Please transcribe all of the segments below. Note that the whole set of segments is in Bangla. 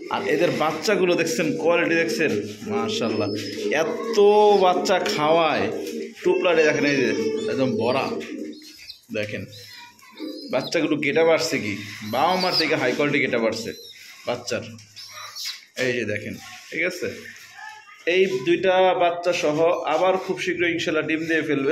আর এদের বাচ্চাগুলো দেখছেন, কোয়ালিটি দেখছেন, মাশাআল্লাহ। এত বাচ্চা খাওয়ায়, টুপলারে দেখেন, এই যে একদম ভরা। দেখেন বাচ্চাগুলো গেটা বাড়ছে, কি বাবা মার থেকে হাই কোয়ালিটি গেটা বাড়ছে বাচ্চার। এই যে দেখেন, ঠিক আছে। এই দুইটা বাচ্চা সহ আবার খুব শীঘ্রই ইনশাল্লাহ ডিম দিয়ে ফেলবে।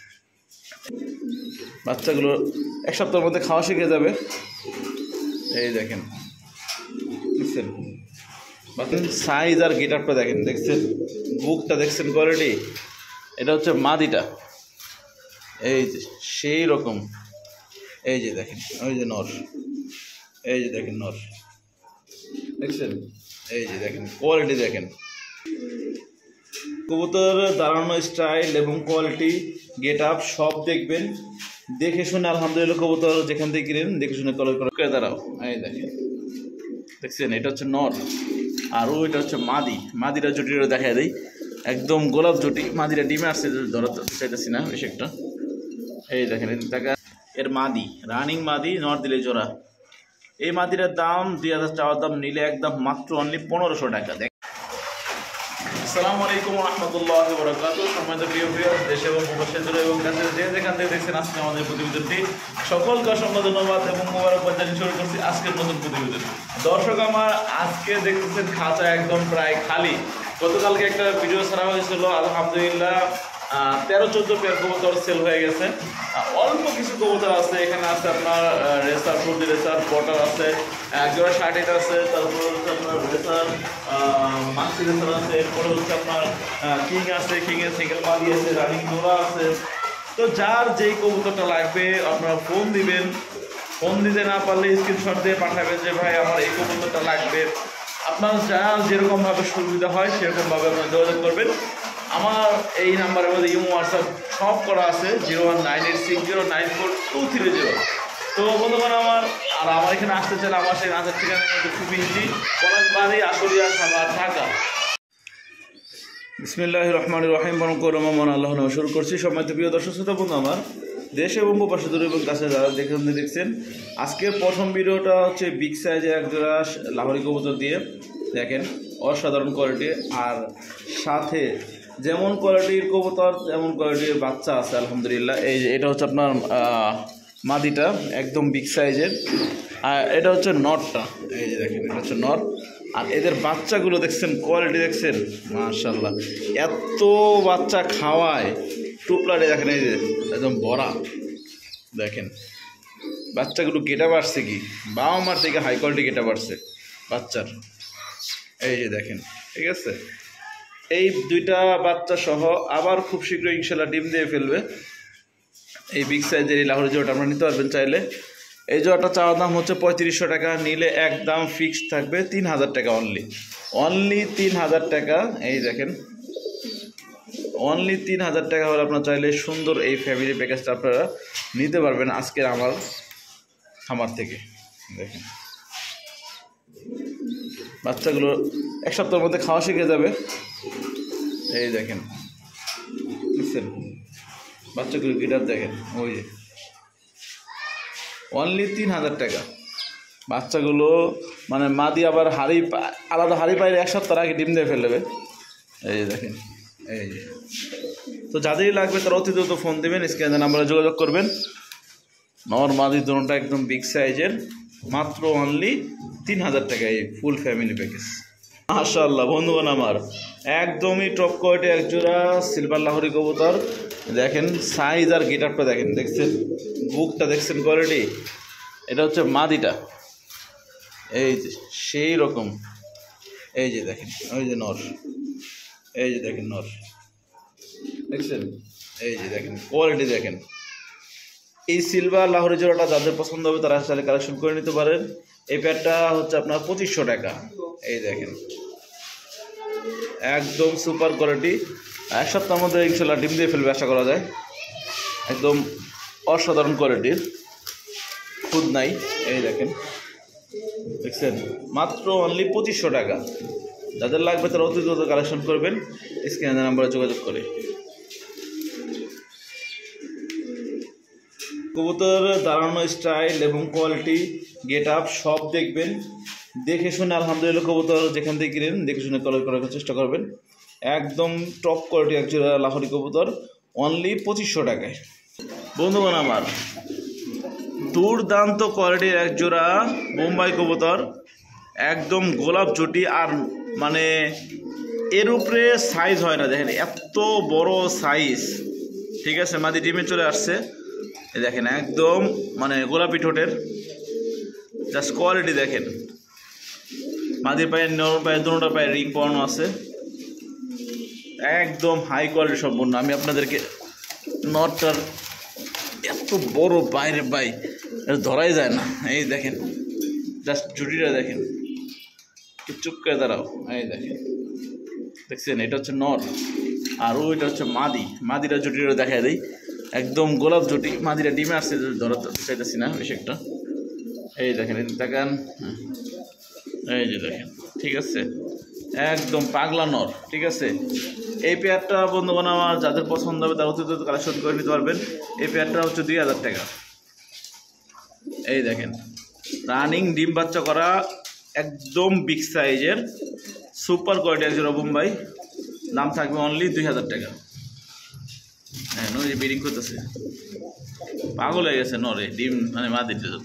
বাচ্চাগুলো এক সপ্তাহের মধ্যে খাওয়া শিখে যাবে। এই দেখেন, দেখছেন সাইজ আর গেটআপটা দেখেন, দেখছেন বুকটা দেখছেন, কোয়ালিটি। এটা হচ্ছে মাদিটা, এই যে সেই রকম। এই যে দেখেন, ওই যে নর, এই যে দেখেন নর, দেখছেন। এই যে দেখেন কোয়ালিটি, দেখেন কবুতর দাঁড়ানো স্টাইল এবং কোয়ালিটি, গেট আপ সব দেখবেন, দেখে শুনে আলহামদুলিল্লাহ। কবুতর যেখান থেকে কিনেন দেখে শুনে কলর করে দাঁড়াও। এই দেখেন, দেখছেন এটা হচ্ছে নর, আর ওইটা হচ্ছে মাদি। মাদিরা জুটিটা দেখা দেয়, একদম গোলাপ জুটি। মাদিরা ডিমে আসছে, ধরা চাইতেছি না বেশি একটা। এই দেখেন দেখা, এর মাদি রানিং মাদি, নর দিলে জোড়া। এই মাদিরার দাম 2000 চাওয়ার দাম, নিলে একদম মাত্র অনলি 1500 টাকা। আসসালামু আলাইকুম ওয়া রাহমাতুল্লাহি ওয়া বারাকাতুহু। সম্মানিত প্রিয় দেশ এবং প্রবাসী দূরে এবং কাছে যে যেখান থেকে দেখছেন আজকে আমাদের প্রতিবেদনটি, সকলকে অসংখ্য ধন্যবাদ এবং মোবারকবাদ জানিয়ে শুরু করছি আজকের নতুন প্রতিবেদন। দর্শক আমার, আজকে দেখতেছেন খাঁচা একদম প্রায় খালি। গতকালকে একটা ভিডিও ছাড়া হয়েছিল, আলহামদুলিল্লাহ 13-14 পেয়ার কবুতর সেল হয়ে গেছে। অল্প কিছু কবুতর আছে এখানে। আছে আপনার রেসার, ফুল রেসার, পটার আছে, একজোড়া শার্টেট আছে, তারপর হচ্ছে আপনার রেসার, মাক্সি রেসার আছে, এরপরে হচ্ছে আপনার কিং আছে, কিংয়ের সিঙ্গেল মাদি আছে, রানিং জোড়া আছে। তো যার যেই কবুতরটা লাগবে আপনারা ফোন দিবেন। ফোন দিতে না পারলে স্ক্রিনশট দিয়ে পাঠাবেন যে ভাই আমার এই কবুতরটা লাগবে। আপনার যার যেরকমভাবে সুবিধা হয় সেরকমভাবে আপনারা যোগাযোগ করবেন। আমার এই নাম্বারের মধ্যে ইমো, হোয়াটসঅ্যাপ সব করা আছে, 019860942330। তো বন্ধুগণ আমার, আর আমার এখানে আসতে চাইলে আমার সেই রাজার ঠিকানা কিন্তু খুব ইজি, পলাশবাড়ি, আশুলিয়া, সাভার, ঢাকা। বিসমিল্লাহির রহমানির রহিম। বরং আল্লাহ নামে শুরু করছি। সম্মানিত প্রিয় দর্শক শ্রোতা বন্ধু আমার, দেশ এবং প্রবাসী দূরে এবং কাছে যারা দেখছেন, আজকের প্রথম ভিডিওটা হচ্ছে বিগ সাইজের একজোড়া লাহোরি কবুতর দিয়ে। দেখেন অসাধারণ কোয়ালিটি, আর সাথে যেমন কোয়ালিটির কবুতর তেমন কোয়ালিটির বাচ্চা আছে আলহামদুলিল্লাহ। এই যে এটা হচ্ছে আপনার মাদিটা, একদম বিগ সাইজের। আর এটা হচ্ছে নটটা, এই যে দেখেন এটা হচ্ছে নট। আর এদের বাচ্চাগুলো দেখছেন, কোয়ালিটি দেখছেন, মাশাআল্লাহ। এত বাচ্চা খাওয়ায়, টুপলারে দেখেন, এই যে একদম ভরা। দেখেন বাচ্চাগুলো গেটা বাড়ছে, কি বাবা মার থেকে হাই কোয়ালিটি গেটা বাড়ছে বাচ্চার। এই যে দেখেন, ঠিক আছে। এই দুইটা বাচ্চা সহ আবার খুব শীঘ্রই ইনশাল্লাহ ডিম দিয়ে ফেলবে। এই বিগ সাইজের এই লাহোরি জোড়াটা আপনারা নিতে পারবেন চাইলে। এই জোড়াটা চাওয়ার দাম হচ্ছে 3500 টাকা, নিলে একদম ফিক্সড থাকবে 3000 টাকা অনলি 3000 টাকা। এই দেখেন অনলি 3000 টাকা হলে আপনার চাইলে সুন্দর এই ফ্যামিলি প্যাকেজটা আপনারা নিতে পারবেন আজকের আমার খামার থেকে। দেখেন বাচ্চাগুলো এক সপ্তাহের মধ্যে খাওয়া শিখে যাবে। এই দেখেন, বুঝছেন বাচ্চাগুলো গিটার দেখেন, ওই যে অনলি 3000 টাকা। বাচ্চাগুলো মানে মাদি আবার আলাদা হাড়ি পাইলে এক সপ্তাহ আগে ডিম দিয়ে ফেলবে। এই যে দেখেন, এই যে। তো যাদেরই লাগবে তারা অতি দ্রুত ফোন দেবেন, স্ক্রিনে নাম্বারে যোগাযোগ করবেন। নর মাদি দুটোটা একদম বিগ সাইজের, মাত্র অনলি 3000 টাকা এই ফুল ফ্যামিলি প্যাকেজ। মাশাআল্লাহ বন্ধুগণ আমার, একদমই টপ কোয়ালিটি একজোড়া সিলভার লাহোরি কবুতর। দেখেন সাইজ আর গেটআপটা দেখেন, দেখছেন বুকটা দেখছেন, কোয়ালিটি। এটা হচ্ছে মাদিটা, এই যে সেই রকম। এই যে দেখেন, ওই যে নর, এই যে দেখেন নর, দেখছেন। এই যে দেখেন কোয়ালিটি, দেখেন। এই সিলভার লাহোরি জোড়াটা যাদের পছন্দ হবে তারা আসলে কালেকশন করে নিতে পারেন। এই প্যাডটা হচ্ছে আপনার 2500 টাকা। এই দেখেন একদম সুপার কোয়ালিটি। এক সপ্তাহের মধ্যে ইনশাল্লাহ ডিম দিয়ে ফেলবে আশা করা যায়। একদম অসাধারণ কোয়ালিটির, খুদ নাই। এই দেখেন, দেখছেন মাত্র অনলি 2500 টাকা। যাদের লাগবে তারা অতি দ্রুত কালেকশন করবেন, স্ক্রিনে নাম্বারে যোগাযোগ করে। কবুতর দাঁড়ানো স্টাইল এবং কোয়ালিটি, গেট আপ সব দেখবেন, দেখে শুনে আলহামদুলিল্লাহ কবুতর যেখান থেকে কিনেন দেখে শুনে কালার করার চেষ্টা করবেন। একদম টপ কোয়ালিটি একজোড়া লাহোরি কবুতর অনলি 2500 টাকায়। বন্ধুগণ আমার দুর্দান্ত কোয়ালিটির একজোড়া বোম্বাই কবুতর, একদম গোলাপ জুটি, আর মানে এর উপরে সাইজ হয় না, দেখেন এত বড় সাইজ। ঠিক আছে, মাদি ডিমে চলে আসছে, দেখেন একদম মানে গোলাপি ঠোঁটের, জাস্ট কোয়ালিটি দেখেন। মাদির পায়ে নরম পায়ে দুটোটা পায়ে রিং পরানো আছে, একদম হাই কোয়ালিটি সম্পূর্ণ। আমি আপনাদেরকে নটটার এত বড় বাইরে বাই ধরাই যায় না, এই দেখেন জাস্ট জুটিটা দেখেন, চুপ করে দাঁড়াও, এই দেখেন দেখছেন, এটা হচ্ছে নর আর ওইটা হচ্ছে মাদি। মাদিটা জুটিটা দেখা দেয়, একদম গোলাপ জুটি। মাদিরা ডিমে আসছে, ধরাতে চাইতেছি না বেশি একটা। এই দেখেন, এই দেখেন, এই যে দেখেন, ঠিক আছে, একদম পাগলা নর। ঠিক আছে, এই পেয়ারটা বন্ধুগণ আমার যাদের পছন্দ হবে তারা অতিরিক্ত কালেকশন করে নিতে পারবেন। এই পেয়ারটা হচ্ছে 2000 টাকা। এই দেখেন রানিং ডিম বাচ্চা করা একদম বিগ সাইজের সুপার কোয়ালিটি একজোড়া বোম্বাই, দাম থাকবে অনলি 2000 টাকা। হ্যাঁ, নয় বিডিং করতেছে, পাগল হয়ে গেছে নরে ডিম মানে মাদির জন্য।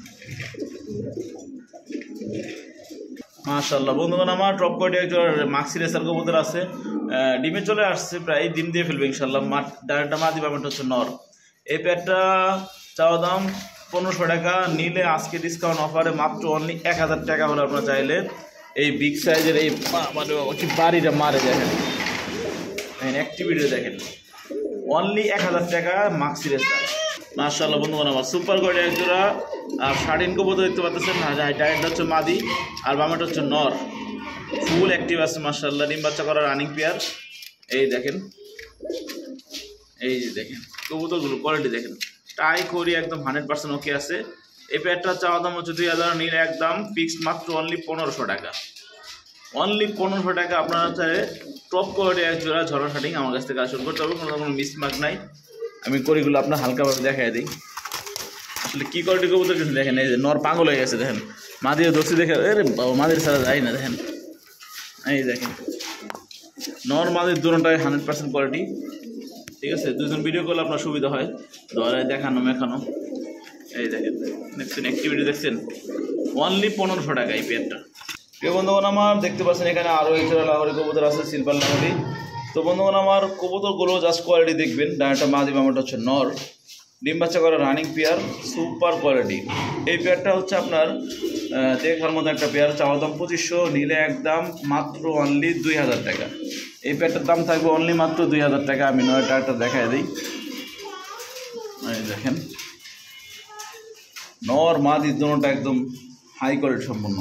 মাশাআল্লাহ বন্ধুগণ আমার টপ কোয়ালিটি একজোড়া মাক্সি রেসার কবুতর আছে, ডিমে চলে আসছে, প্রায় ডিম দিয়ে ফেলবে ইনশাল্লাহ। ডাইরেক্টটা মাদি বামেটা হচ্ছে নর। এই পেয়ারটা চাওয়া দাম 1500 টাকা, নিলে আজকে ডিসকাউন্ট অফারে মাত্র অনলি 1000 টাকা হলে আপনারা চাইলে এই বিগ সাইজের এই মানে কি বাড়িটা মারে দেখেন, অ্যাক্টিভিটি দেখেন, অনলি 1000 টাকা মাক্সি রেসার। মাশাআল্লাহ বন্ধুগণ আমার সুপার কোয়ালিটি একজোড়া আর শার্টিন কবুতর দেখতে পাচ্ছেন, ডাইরেক্টটা হচ্ছে মাদি আর বামেটা হচ্ছে নর, ফুল অ্যাক্টিভ আছে মাশাআল্লাহ, ডিম বাচ্চা করা রানিং পেয়ার। এই দেখেন, এই যে দেখেন কবুতরগুলো কোয়ালিটি দেখেন, টাই করি একদম 100% ওকে আছে। এই পেয়ারটা চাওয়া দাম হচ্ছে 2000, নিলে একদম ফিক্সড মাত্র অনলি 1500 টাকা। অনলি 1500 টাকা আপনারা চাইলে টপ কোয়ালিটি এক জোড়া ঝড়া শার্টিং আমার কাছ থেকে কালেকশন করতে হবে, কোনো মিসমার্ক নাই। আমি করিগুলো আপনার হালকাভাবে দেখাই দিই আসলে কী কোয়ালিটি কবুতর কিছু দেখেন। এই যে নর পাগল হয়ে গেছে দেখেন, মাদির দোষী দেখে আরে মাদির ছাড়া যায় না দেখেন। এই দেখেন নর মাদির দুটোটাই 100% কোয়ালিটি। ঠিক আছে, দুজন ভিডিও করলে আপনার সুবিধা হয়, ধরে দেখানো মেখানো। এই দেখেন দেখছেন অ্যাক্টিভিটি দেখছেন, অনলি 1500 টাকা এই পেয়ারটা। প্রিয় বন্ধুগণ আমার দেখতে পাচ্ছেন এখানে আরও একজোড়া লাহোরি কবুতর আছে, সিলভার লাহোরি। তো বন্ধুগণ আমার কবুতরগুলো জাস্ট কোয়ালিটি দেখবেন, ডানাটা মাদি বামাটা হচ্ছে নর, ডিম বাচ্চা করা রানিং পেয়ার, সুপার কোয়ালিটি। এই পেয়ারটা হচ্ছে আপনার দেখার মতো একটা পেয়ার, চাওয়া দাম 2500, নিলে একদম মাত্র অনলি 2000 টাকা। এই পেয়ারটার দাম থাকবে অনলি মাত্র 2000 টাকা। আমি নয়টা একটা দেখাই দিই, দেখেন নর মাদি দুটোটা একদম হাই কোয়ালিটি সম্পন্ন।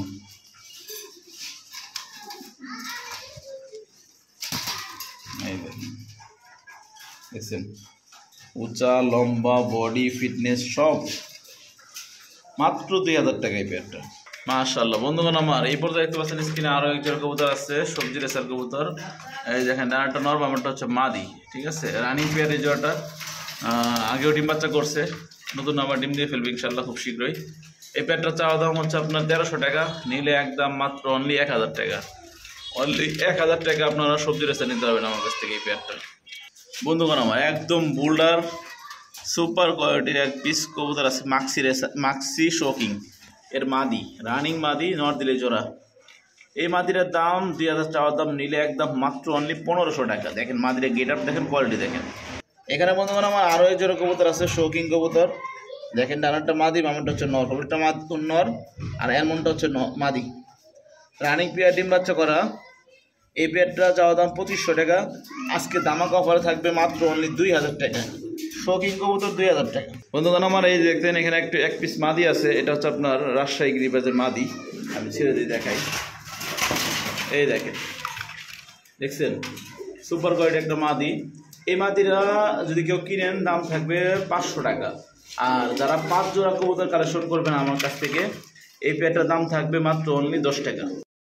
এই দেখছেন উঁচা লম্বা বডি ফিটনেস সব, মাত্র 2000 টাকা এই পেয়ারটা। মাশাআল্লাহ বন্ধুগণ আমার এই পর্যায়ে দেখতে পাচ্ছেন স্ক্রিনে আরও একজন কবুতর আছে, সবজি রেসার কবুতর। এই দেখেন ডানাটা নর বামাটা হচ্ছে মাদি। ঠিক আছে, রানিং পেয়ার এই জোড়াটা আগেও ডিম বাচ্চা করছে, নতুন আবার ডিম দিয়ে ফেলবে ইনশাল্লাহ খুব শীঘ্রই। এই পেয়ারটা চাওয়া দাম হচ্ছে আপনার 1300 টাকা, নিলে একদম মাত্র অনলি 1000 টাকা। অনলি 1000 টাকা আপনারা সবজি রেসা নিতে পারবেন আমার কাছ থেকে এই পেয়ারটা। বন্ধুগণ আমার একদম বোল্ডার সুপার কোয়ালিটির এক পিস কবুতর আছে, মাক্সি রেসা, মাক্সি শোকিং এর মাদি, রানিং মাদি, নর দিলে জোড়া। এই মাদিটার দাম 2000 চাওয়ার দাম, নিলে একদম মাত্র অনলি 1500 টাকা। দেখেন মাদিরা গেট আপ দেখেন, কোয়ালিটি দেখেন। এখানে বন্ধুগণ আমার আরও এক জোড়া কবুতর আছে, শৌকিং কবুতর। দেখেন ডানারটা মাদি বামেরটা হচ্ছে নর, কবুতরটা নর আর এমনটা হচ্ছে মাদি, রানিং পেয়ার, ডিম বাচ্চা করা। এই পেয়ারটা চাওয়া দাম 2500 টাকা, আজকে দামাকা অফারে থাকবে মাত্র অনলি 2000 টাকা। শৌকিং কবুতর 2000 টাকা। বন্ধুগণ আমার এই দেখতেন এখানে এক পিস মাদি আছে, এটা হচ্ছে আপনার রাজশাহী গিরিবাজের মাদি। আমি ছেড়ে দিয়ে দেখাই, এই দেখেন দেখছেন সুপার কোয়ালিটি একটা মাদি। এই মাদিরা যদি কেউ কিনেন দাম থাকবে 500 টাকা, আর যারা 5 জোড়া কবুতর কালেকশন করবেন আমার কাছ থেকে এই পেয়ারটার দাম থাকবে মাত্র অনলি 10 টাকা।